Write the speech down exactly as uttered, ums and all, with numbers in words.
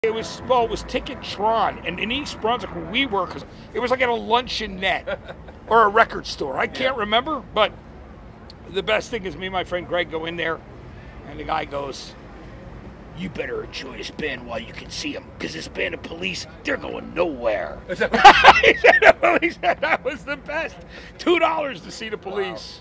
It was, well, it was Ticketron, and in East Brunswick where we were, because it was like at a luncheonette or a record store. I can't yeah. remember, but the best thing is me and my friend Greg go in there, and the guy goes, "You better enjoy this band while you can see them, because this band of police, they're going nowhere." He said, that was the best. Two dollars to see the police. Wow.